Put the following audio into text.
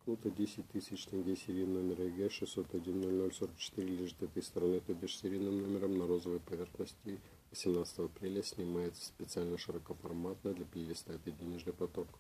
Лото 10 тысяч тенге, серийный номер ЕГЭ 6010044 лежит этой стороны, то бишь серийным номером на розовой поверхности. 18 апреля снимается специально широкоформатно для плейлиста «Это денежный поток».